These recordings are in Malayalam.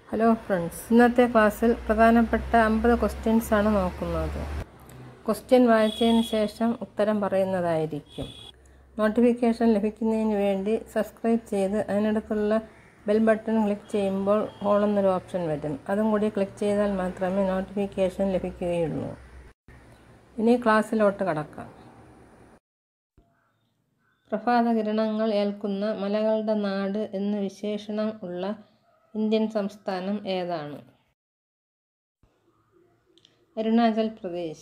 ഹലോ ഫ്രണ്ട്സ്, ഇന്നത്തെ ക്ലാസ്സിൽ പ്രധാനപ്പെട്ട 50 ക്വസ്റ്റ്യൻസ് ആണ് നോക്കുന്നത്. ക്വസ്റ്റ്യൻ വായിച്ചതിന് ശേഷം ഉത്തരം പറയുന്നതായിരിക്കും. നോട്ടിഫിക്കേഷൻ ലഭിക്കുന്നതിന് വേണ്ടി സബ്സ്ക്രൈബ് ചെയ്ത് അതിനടുത്തുള്ള ബെൽ ബട്ടൺ ക്ലിക്ക് ചെയ്യുമ്പോൾ ഓൾ എന്നൊരു ഓപ്ഷൻ വരും. അതും കൂടി ക്ലിക്ക് ചെയ്താൽ മാത്രമേ നോട്ടിഫിക്കേഷൻ ലഭിക്കുകയുള്ളൂ. ഇനി ക്ലാസ്സിലോട്ട് കടക്കാം. പ്രഭാതകിരണങ്ങൾ ഏൽക്കുന്ന മലകളുടെ നാട് എന്ന് വിശേഷണം ഉള്ള ഇന്ത്യൻ സംസ്ഥാനം ഏതാണ്? അരുണാചൽ പ്രദേശ്.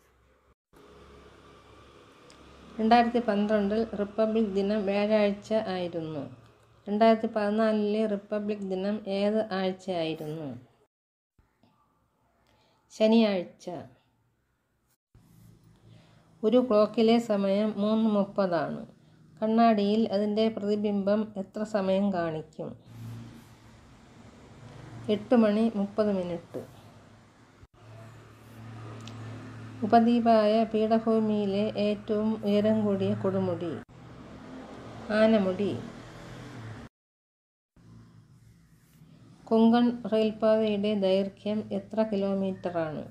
2012 റിപ്പബ്ലിക് ദിനം വ്യാഴാഴ്ച ആയിരുന്നു. 2014 റിപ്പബ്ലിക് ദിനം ഏത് ആഴ്ചയായിരുന്നു? ശനിയാഴ്ച. ഒരു ക്ലോക്കിലെ സമയം 3:30 ആണ്. കണ്ണാടിയിൽ അതിൻ്റെ പ്രതിബിംബം എത്ര സമയം കാണിക്കും? 8:30. ഉപദ്വീപായ പീഠഭൂമിയിലെ ഏറ്റവും ഉയരം കൂടിയ കൊടുമുടി? ആനമുടി. കൊങ്കൺ റെയിൽപാതയുടെ ദൈർഘ്യം എത്ര കിലോമീറ്ററാണ്?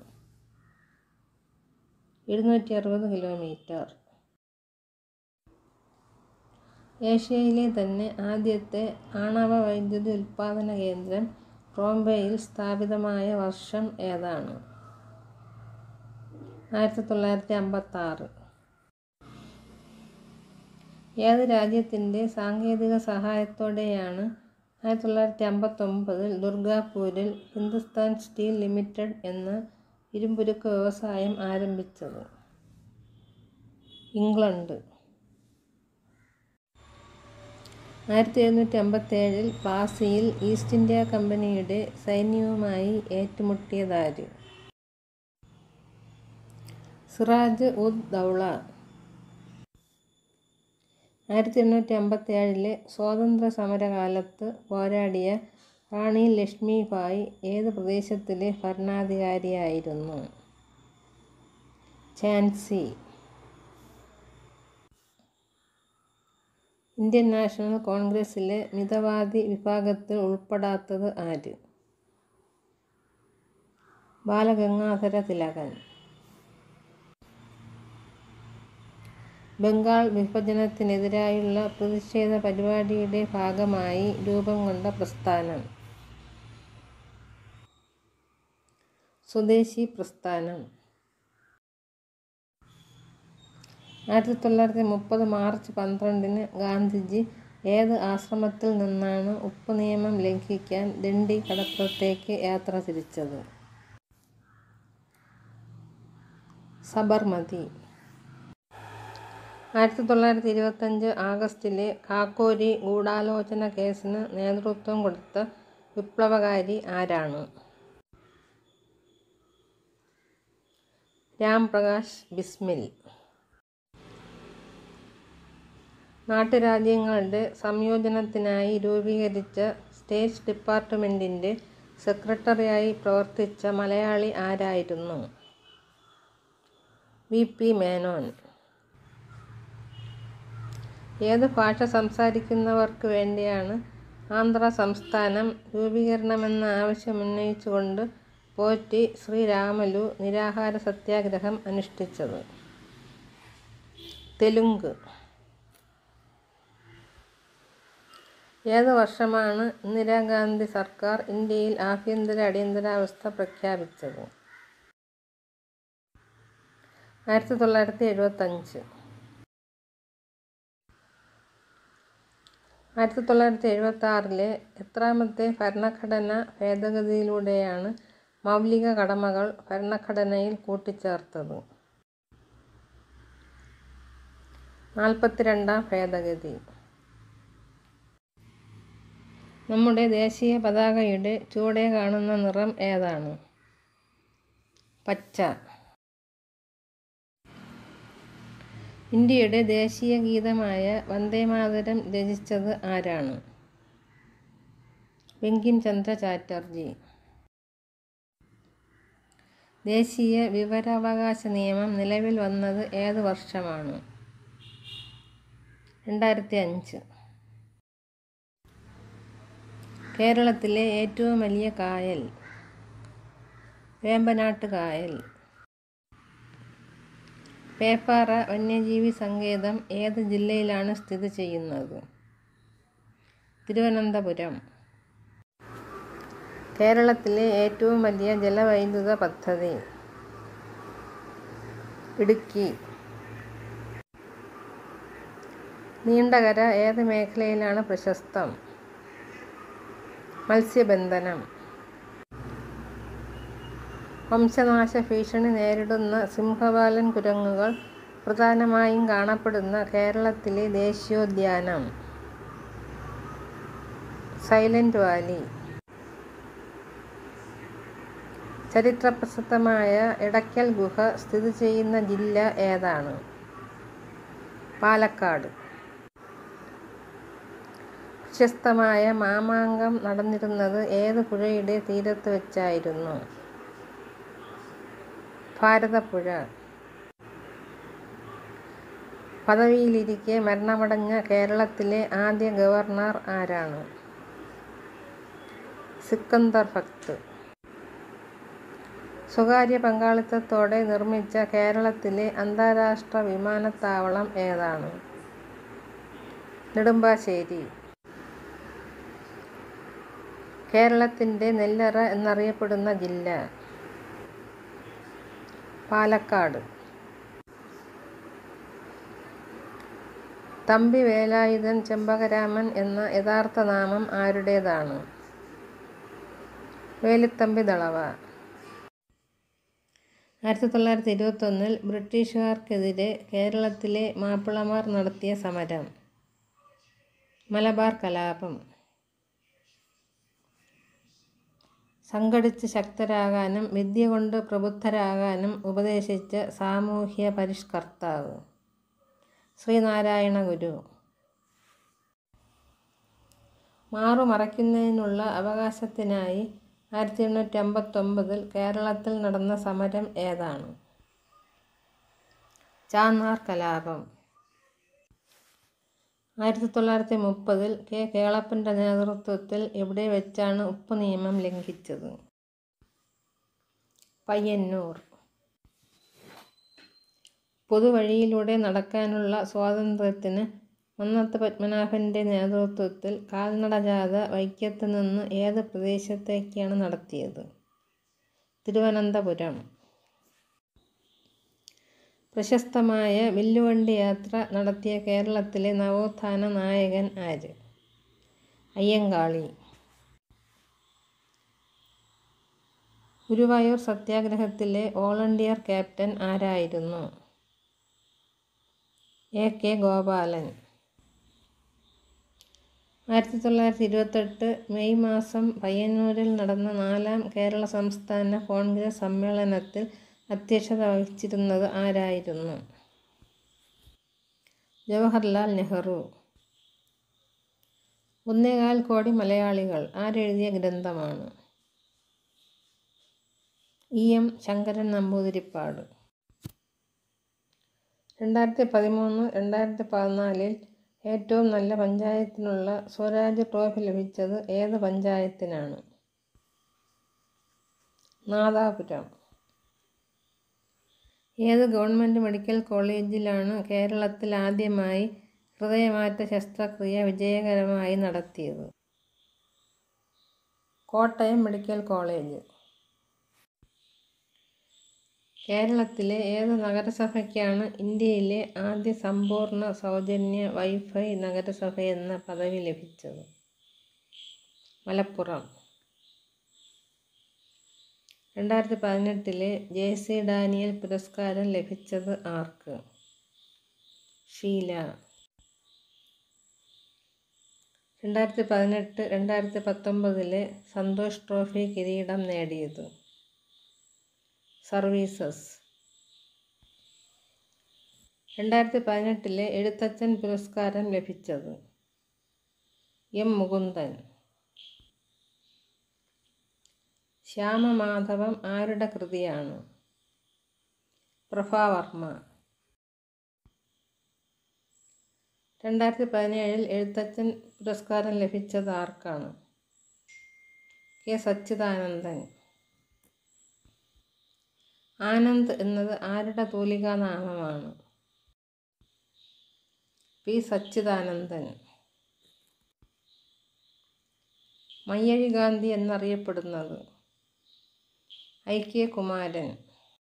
760 കിലോമീറ്റർ. ഏഷ്യയിലെ തന്നെ ആദ്യത്തെ ആണവ വൈദ്യുതി ഉൽപ്പാദന കേന്ദ്രം ട്രോംബെയിൽ സ്ഥാപിതമായ വർഷം ഏതാണ്? 1956. ഏത് രാജ്യത്തിൻ്റെ സാങ്കേതിക സഹായത്തോടെയാണ് 1959 ദുർഗാപൂരിൽ ഹിന്ദുസ്ഥാൻ സ്റ്റീൽ ലിമിറ്റഡ് എന്ന ഇരുമ്പുരുക്ക് വ്യവസായം ആരംഭിച്ചത്? ഇംഗ്ലണ്ട്. 1757 പ്ലാസിയിൽ ഈസ്റ്റ് ഇന്ത്യ കമ്പനിയുടെ സൈന്യവുമായി ഏറ്റുമുട്ടിയതാര്? സിറാജ് ഉദ് ദൗള. 1857 സ്വാതന്ത്ര്യ സമരകാലത്ത് പോരാടിയ റാണി ലക്ഷ്മിബായി ഏത് പ്രദേശത്തിലെ ഭരണാധികാരിയായിരുന്നു? ഝാൻസി. ഇന്ത്യൻ നാഷണൽ കോൺഗ്രസിലെ മിതവാദി വിഭാഗത്തിൽ ഉൾപ്പെടാത്തത് ആര്? ബാലഗംഗാധര തിലകൻ. ബംഗാൾ വിഭജനത്തിനെതിരായുള്ള പ്രതിഷേധ പരിപാടിയുടെ ഭാഗമായി രൂപം കൊണ്ട പ്രസ്ഥാനം? സ്വദേശി പ്രസ്ഥാനം. 1930 മാർച്ച് 12 ഗാന്ധിജി ഏത് ആശ്രമത്തിൽ നിന്നാണ് ഉപ്പ് നിയമം ലംഘിക്കാൻ ദണ്ഡി കടപ്പുറത്തേക്ക് യാത്ര തിരിച്ചത്? സബർമതി. 1925 ആഗസ്റ്റിലെ കാക്കോരി ഗൂഢാലോചന കേസിന് നേതൃത്വം കൊടുത്ത വിപ്ലവകാരി ആരാണ്? രാംപ്രകാശ് ബിസ്മിൽ. നാട്ടുരാജ്യങ്ങളുടെ സംയോജനത്തിനായി രൂപീകരിച്ച സ്റ്റേറ്റ് ഡിപ്പാർട്ട്മെൻറ്റിൻ്റെ സെക്രട്ടറിയായി പ്രവർത്തിച്ച മലയാളി ആരായിരുന്നു? വി.പി. മേനോൻ. ഏത് ഭാഷ സംസാരിക്കുന്നവർക്ക് വേണ്ടിയാണ് ആന്ധ്ര സംസ്ഥാനം രൂപീകരണമെന്ന ആവശ്യമുന്നയിച്ചുകൊണ്ട് പോറ്റി ശ്രീരാമലു നിരാഹാര സത്യാഗ്രഹം അനുഷ്ഠിച്ചത്? തെലുങ്ക്. ഏത് വർഷമാണ് ഇന്ദിരാഗാന്ധി സർക്കാർ ഇന്ത്യയിൽ ആഭ്യന്തര അടിയന്തരാവസ്ഥ പ്രഖ്യാപിച്ചത്? 1975. 1976 എത്രാമത്തെ ഭരണഘടനാ ഭേദഗതിയിലൂടെയാണ് മൗലിക കടമകൾ ഭരണഘടനയിൽ കൂട്ടിച്ചേർത്തത്? 42ാം ഭേദഗതി. നമ്മുടെ ദേശീയ പതാകയുടെ ചുവടെ കാണുന്ന നിറം ഏതാണ്? പച്ച. ഇന്ത്യയുടെ ദേശീയ ഗീതമായ വന്ദേമാതരം രചിച്ചത് ആരാണ്? ബങ്കിം ചന്ദ്ര ചാറ്റർജി. ദേശീയ വിവരാവകാശ നിയമം നിലവിൽ വന്നത് ഏത് വർഷമാണ്? 2005. കേരളത്തിലെ ഏറ്റവും വലിയ കായൽ വേമ്പനാട്ട് കായൽ. പേപ്പാറ വന്യജീവി സങ്കേതം ഏത് ജില്ലയിലാണ് സ്ഥിതി ചെയ്യുന്നത്? തിരുവനന്തപുരം. കേരളത്തിലെ ഏറ്റവും വലിയ ജലവൈദ്യുത പദ്ധതി? ഇടുക്കി. നീണ്ടകര ഏത് മേഖലയിലാണ് പ്രശസ്തം? മത്സ്യബന്ധനം. വംശനാശ ഭീഷണി നേരിടുന്ന സിംഹവാലൻ കുരങ്ങുകൾ പ്രധാനമായും കാണപ്പെടുന്ന കേരളത്തിലെ ദേശീയോദ്യാനം? Silent Valley. ചരിത്രപ്രസിദ്ധമായ എടയ്ക്കൽ ഗുഹ സ്ഥിതി ചെയ്യുന്ന ജില്ല ഏതാണ്? പാലക്കാട്. പ്രശസ്തമായ മാമാങ്കം നടന്നിരുന്നത് ഏത് പുഴയുടെ തീരത്ത് വെച്ചായിരുന്നു? ഭാരതപ്പുഴ. പദവിയിലിരിക്കെ മരണമടഞ്ഞ കേരളത്തിലെ ആദ്യ ഗവർണർ ആരാണ്? സിക്കന്ദർ ഭക്ത്. സ്വകാര്യ പങ്കാളിത്തത്തോടെ നിർമ്മിച്ച കേരളത്തിലെ അന്താരാഷ്ട്ര വിമാനത്താവളം ഏതാണ്? നെടുമ്പാശ്ശേരി. കേരളത്തിൻ്റെ നെല്ലറ എന്നറിയപ്പെടുന്ന ജില്ല? പാലക്കാട്. തമ്പി വേലായുധൻ ചെമ്പകരാമൻ എന്ന യഥാർത്ഥ നാമം ആരുടേതാണ്? വേലുത്തമ്പി ദളവ. 1921 ബ്രിട്ടീഷുകാർക്കെതിരെ കേരളത്തിലെ മാപ്പിളമാർ നടത്തിയ സമരം? മലബാർ കലാപം. സംഘടിച്ച് ശക്തരാകാനും വിദ്യ കൊണ്ട് പ്രബുദ്ധരാകാനും ഉപദേശിച്ച സാമൂഹ്യ പരിഷ്കർത്താവ്? ശ്രീനാരായണ ഗുരു. മാറുമറയ്ക്കുന്നതിനുള്ള അവകാശത്തിനായി 1859 കേരളത്തിൽ നടന്ന സമരം ഏതാണ്? ചാന്നാർ കലാപം. 1930 കെ. കേളപ്പൻ്റെ നേതൃത്വത്തിൽ എവിടെ വെച്ചാണ് ഉപ്പ് നിയമം ലംഘിച്ചത്? പയ്യന്നൂർ. പൊതുവഴിയിലൂടെ നടക്കാനുള്ള സ്വാതന്ത്ര്യത്തിന് മന്നത്ത് പത്മനാഭൻ്റെ നേതൃത്വത്തിൽ കാൽനടജാഥ വൈക്കത്ത് നിന്ന് ഏത് പ്രദേശത്തേക്കാണ് നടത്തിയത്? തിരുവനന്തപുരം. പ്രശസ്തമായ വില്ലുവണ്ടി യാത്ര നടത്തിയ കേരളത്തിലെ നവോത്ഥാന നായകൻ ആര്? അയ്യങ്കാളി. ഗുരുവായൂർ സത്യാഗ്രഹത്തിലെ വോളണ്ടിയർ ക്യാപ്റ്റൻ ആരായിരുന്നു? എ. കെ. ഗോപാലൻ. 1928 മെയ് മാസം പയ്യന്നൂരിൽ നടന്ന 4-ാം കേരള സംസ്ഥാന കോൺഗ്രസ് സമ്മേളനത്തിൽ അധ്യക്ഷത വഹിച്ചിരുന്നത് ആരായിരുന്നു? ജവഹർലാൽ നെഹ്റു. 1.25 കോടി മലയാളികൾ ആരെഴുതിയ ഗ്രന്ഥമാണ്? ഇ. എം. ശങ്കരൻ നമ്പൂതിരിപ്പാട്. 2013-2014 ഏറ്റവും നല്ല പഞ്ചായത്തിനുള്ള സ്വരാജ് ട്രോഫി ലഭിച്ചത് ഏത് പഞ്ചായത്തിനാണ്? നാദാപുരം. ഏത് ഗവൺമെൻറ് മെഡിക്കൽ കോളേജിലാണ് കേരളത്തിൽ ആദ്യമായി ഹൃദയമാറ്റ ശസ്ത്രക്രിയ വിജയകരമായി നടത്തിയത്? Kottayam medical college. കേരളത്തിലെ ഏത് നഗരസഭയ്ക്കാണ് ഇന്ത്യയിലെ ആദ്യ സമ്പൂർണ്ണ സൗജന്യ വൈഫൈ നഗരസഭയെന്ന പദവി ലഭിച്ചത്? മലപ്പുറം. 2018 ജെ.സി. ഡാനിയൽ പുരസ്കാരം ലഭിച്ചത് ആർക്ക്? ഷീല. 2018-2019 സന്തോഷ് ട്രോഫി കിരീടം നേടിയത്? സർവീസസ്. 2018 എഴുത്തച്ഛൻ പുരസ്കാരം ലഭിച്ചത്? എം. മുകുന്ദൻ. ശ്യാമമാധവം ആരുടെ കൃതിയാണ്? പ്രഭാവർമ്മ. 2017 എഴുത്തച്ഛൻ പുരസ്കാരം ലഭിച്ചത് ആർക്കാണ്? കെ സച്ചിദാനന്ദൻ. ആനന്ദ് എന്നത് ആരുടെ തൂലികാനാമമാണ്? പി സച്ചിദാനന്ദൻ. മയ്യഴി ഗാന്ധി എന്നറിയപ്പെടുന്നത്? I K Kumaran.